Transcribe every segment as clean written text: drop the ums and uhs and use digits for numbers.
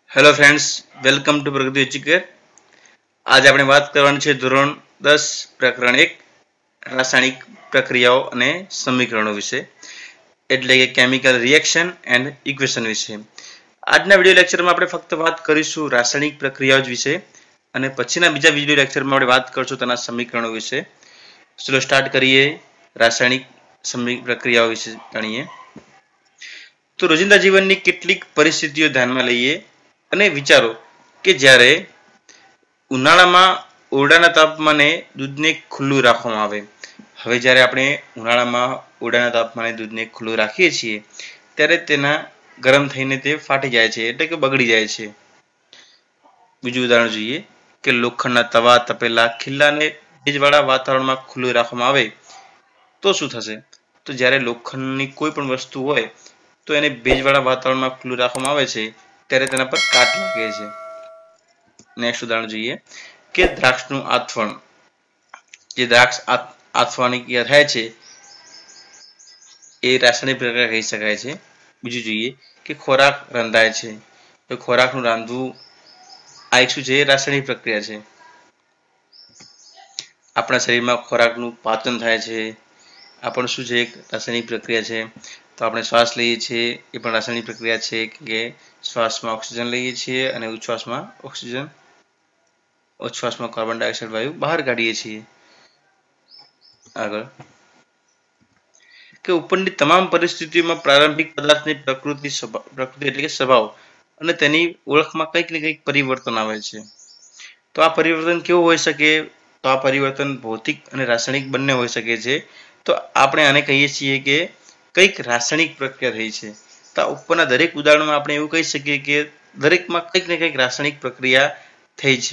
Hello friends, welcome to Pragati Educare. આજે આપણે વાત કરવાની છે ધોરણ 10 પ્રકરણ 1 રાસાયણિક પ્રક્રિયાઓ અને સમીકરણો વિશે, એટલે કે કેમિકલ રિએક્શન એન્ડ ઇક્વેશન વિશે. આજના વિડિયો લેક્ચરમાં આપણે ફક્ત વાત કરીશું રાસાયણિક પ્રક્રિયાઓ વિશે અને પછીના બીજા વિડિયો લેક્ચરમાં આપણે વાત કરશું તેના સમીકરણો વિશે. ચલો સ્ટાર્ટ કરીએ. રાસાયણિક પ્રક્રિયાઓ વિશે જાણીએ. તો રોજિંદા જીવનની કેટલીક પરિસ્થિતિઓ ધ્યાનમાં લઈએ અને વિચારો કે જ્યારે ઉનાળામાં ઓરડાના તાપમાને દૂધને ખુલ્લું રાખવામાં આવે. હવે જ્યારે આપણે ઉનાળામાં ઓરડાના તાપમાને દૂધને ખુલ્લું રાખીએ છીએ ત્યારે તેના ગરમ થઈને તે ફાટી જાય છે, એટલે કે બગડી જાય છે. બીજું ઉદાહરણ જોઈએ કે લોખંડના તવા, તપેલા, ખીલ્લાને ભેજવાળા વાતાવરણમાં ખુલ્લું રાખવામાં આવે તો શું થશે? તો જ્યારે લોખંડની કોઈ પણ વસ્તુ હોય તો એને ભેજવાળા વાતાવરણમાં ખુલ્લું રાખવામાં આવે છે ત્યારે તેના પર કાટ લાગે છે. નેક્સ્ટ ઉદાહરણ જોઈએ કે દ્રાક્ષનું આથવણ. જે દ્રાક્ષ આથવાની ક્રિયા થાય છે એ રાસાયણિક પ્રક્રિયા કહી શકાય છે. બીજું જોઈએ કે ખોરાક રંધાય છે. તો ખોરાકનું રાંધવું આ એક શું છે? રાસાયણિક પ્રક્રિયા છે. આપણા શરીરમાં ખોરાકનું પાચન થાય છે, આ પણ શું છે? એક રાસાયણિક પ્રક્રિયા છે. તો આપણે શ્વાસ લઈએ છીએ એ પણ રાસાયણિક પ્રક્રિયા છે કે શ્વાસમાં ઓક્સિજન લઈએ છીએ અને ઉચ્છ્વાસમાં કાર્બન ડાયોક્સાઇડ વાયુ બહાર કાઢીએ છીએ. આગળ કે ઉપરની તમામ પરિસ્થિતિઓમાં પ્રારંભિક પદાર્થની પ્રકૃતિ એટલે કે સ્વભાવ અને તેની ઓળખમાં કંઈક ને કંઈક પરિવર્તન આવે છે. તો આ પરિવર્તન કેવું હોઈ શકે? તો આ પરિવર્તન ભૌતિક અને રાસાયણિક બંને હોઈ શકે છે. તો આપણે આને કહીએ છીએ કે કંઈક રાસાયણિક પ્રક્રિયા થઈ છે. તો ઉપરના દરેક ઉદાહરણમાં આપણે એવું કહી શકીએ કે દરેકમાં કંઈક ને કંઈક રાસાયણિક પ્રક્રિયા થઈ છે.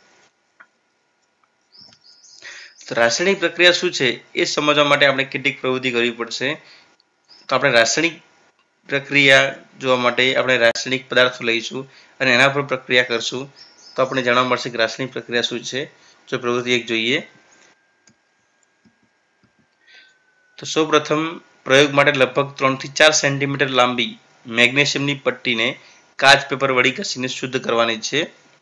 તો રાસાયણિક પ્રક્રિયા શું છે એ સમજવા માટે આપણે કેટલીક પ્રવૃત્તિ કરવી પડશે. તો આપણે રાસાયણિક પ્રક્રિયા જોવા માટે આપણે રાસાયણિક પદાર્થો લઈશું અને એના પર પ્રક્રિયા કરશું તો આપણે જાણવા મળશે કે રાસાયણિક પ્રક્રિયા શું છે. જો પ્રવૃત્તિ 1 જોઈએ તો સૌપ્રથમ પ્રયોગ માટે લગભગ 3 થી 4 સેન્ટીમીટર લાંબી મેગ્નેશિયમની પટ્ટીને કાચ પેપર વડે ઘસીને શુદ્ધ કરવાની છે.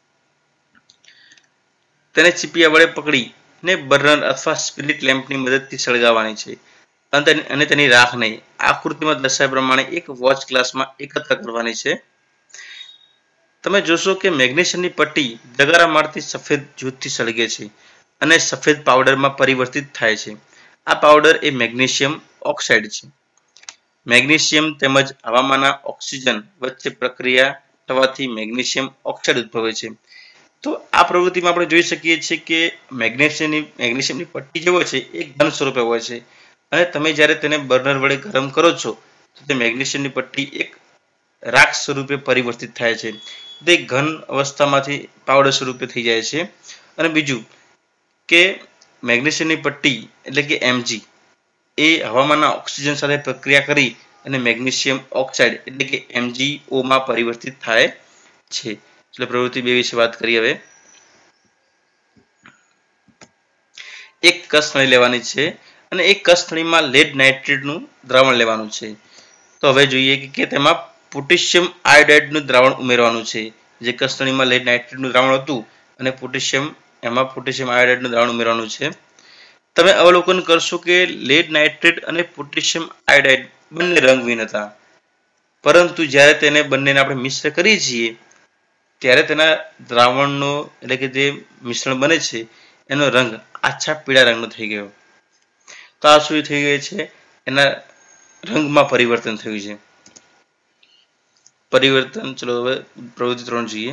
તેને ચીપિયા વડે પકડીને બર્નર અથવા સ્પિરિટ લેમ્પની મદદથી સળગાવવાની છે અને તેની રાખને આકૃતિમાં દર્શાવ્યા પ્રમાણે એક વોચ ગ્લાસમાં એકત્ર કરવાની છે. તમે જોશો કે મેગ્નેશિયમની પટ્ટી જગારા મારતી સફેદ જૂથથી સળગે છે અને સફેદ પાવડરમાં પરિવર્તિત થાય છે. આ પાવડર એ મેગ્નેશિયમ ઓક્સાઇડ છે. મેગ્નેશિયમ તેમજ હવામાંના ઓક્સિજન વચ્ચે પ્રક્રિયા થવાથી મેગ્નેશિયમ ઓક્સાઇડ ઉદ્ભવે છે. તો આ પ્રવૃત્તિમાં આપણે જોઈ શકીએ છીએ કે મેગ્નેશિયમની પટ્ટી જે હોય છે એ ઘન સ્વરૂપે હોય છે અને તમે જ્યારે તેને બર્નર વડે ગરમ કરો છો તો તે મેગ્નેશિયમની પટ્ટી એક રાખ સ્વરૂપે પરિવર્તિત થાય છે. તે ઘન અવસ્થામાંથી પાવડર સ્વરૂપે થઈ જાય છે. અને બીજું કે મેગ્નેશિયમની પટ્ટી એટલે કે Mg એ હવામાંના ઓક્સિજન સાથે પ્રક્રિયા કરી અને મેગ્નેશિયમ ઓક્સાઇડ એટલે કે MgO માં પરિવર્તિત થાય છે. એટલે પ્રવૃત્તિ 2 વિશે વાત કરીએ. હવે એક કસનળી લેવાની છે અને એક કસનળીમાં લેડ નાઇટ્રેટનું દ્રાવણ લેવાનું છે. તો હવે જોઈએ કે તેમાં પોટેશિયમ આયોડાઇડનું દ્રાવણ ઉમેરવાનું છે. જે કસનળીમાં લેડ નાઇટ્રેટનું દ્રાવણ હતું અને પોટેશિયમ આયોડાઇડનું દ્રાવણ ઉમેરવાનું છે. તમે અવલોકન કરશો કે લેડ નાઇટ્રેટ અને પોટેશિયમ આયોડાઇડ બંને રંગહીન હતા, પરંતુ જ્યારે તેને બંનેને આપણે મિશ્ર કરીએ છીએ ત્યારે તેના દ્રાવણનો એટલે કે જે મિશ્રણ બને છે એનો રંગ આછા પીળા રંગનો થઈ ગયો. તો આ શું થઈ ગયું છે? એના રંગમાં પરિવર્તન થયું છે. ચલો હવે પ્રવૃત્તિ 3 જોઈએ.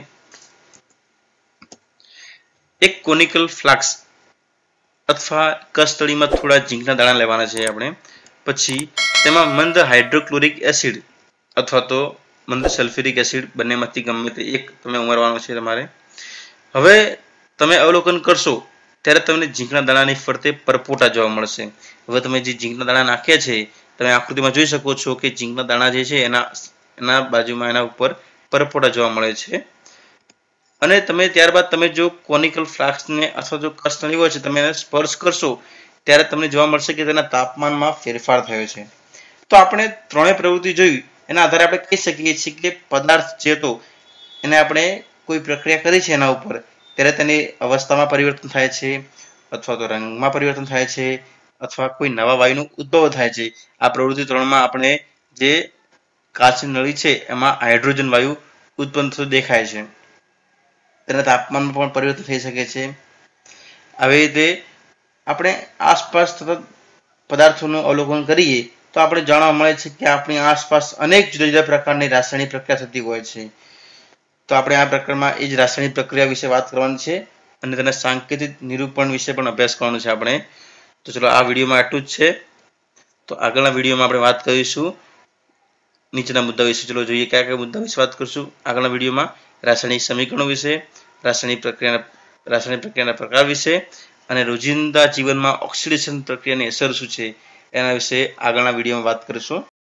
એક કોનિકલ ફ્લાસ્ક અથવા કસનળીમાં થોડા ઝીંકના દાણા લેવાના છે આપણે. પછી તેમાં મંદ હાઇડ્રોક્લોરિક એસિડ અથવા તો મંદ સલ્ફ્યુરિક એસિડ બંનેમાંથી ગમે તે એક તમે ઉમેરવાનો છે તમારે. હવે તમે અવલોકન કરશો ત્યારે તમને ઝીંકના દાણાની ફરતે પરપોટા જોવા મળશે. હવે તમે જે ઝીંકના દાણા નાખ્યા છે તમે આકૃતિમાં જોઈ શકો છો કે ઝીંકના દાણા જે છે એના બાજુમાં એના ઉપર પરપોટા જોવા મળે છે. અને તમે ત્યારબાદ તમે જો કોનિકલ ફ્લાસ્કને અથવા જો કસનળી હોય છે તમે એને સ્પર્શ કરશો ત્યારે તમને જોવા મળશે કે તેના તાપમાનમાં ફેરફાર થયો છે. તો આપણે ત્રણેય પ્રવૃત્તિ જોઈ એના આધારે આપણે કહી શકીએ છીએ કે પદાર્થ જે હતો એને આપણે કોઈ પ્રક્રિયા કરી છે એના ઉપર ત્યારે તેની અવસ્થામાં પરિવર્તન થાય છે, અથવા તો રંગમાં પરિવર્તન થાય છે, અથવા કોઈ નવા વાયુનો ઉદ્ભવ થાય છે. આ પ્રવૃત્તિ 3માં આપણે જે કાચની નળી છે એમાં હાઇડ્રોજન વાયુ ઉત્પન્ન થતું દેખાય છે. તેના તાપમાનમાં પણ પરિવર્તન થઈ શકે છે. આવી રીતે આપણે આસપાસ સતત પદાર્થોનું અવલોકન કરીએ તો આપણે જાણવા મળે છે કે આપણી આસપાસ અનેક જુદા જુદા પ્રકારની રાસાયણિક પ્રક્રિયા થતી હોય છે. તો આપણે આ પ્રકરણમાં એ જ રાસાયણિક પ્રક્રિયા વિશે વાત કરવાની છે અને તેના સાંકેતિક નિરૂપણ વિશે પણ અભ્યાસ કરવાનો છે આપણે. તો ચલો આ વિડીયોમાં આટલું જ છે. તો આગળના વિડીયોમાં આપણે વાત કરીશું નીચેના મુદ્દા વિશે. ચલો જોઈએ કયા કયા મુદ્દા વિશે વાત કરશું આગળના વિડીયોમાં. રાસાયણિક સમીકરણો વિશે, રાસાયણિક પ્રક્રિયાના પ્રકાર વિશે અને રોજિંદા જીવનમાં ઓક્સિડેશન પ્રક્રિયાની અસર શું છે એના વિશે આગળના વિડીયોમાં વાત કરીશું.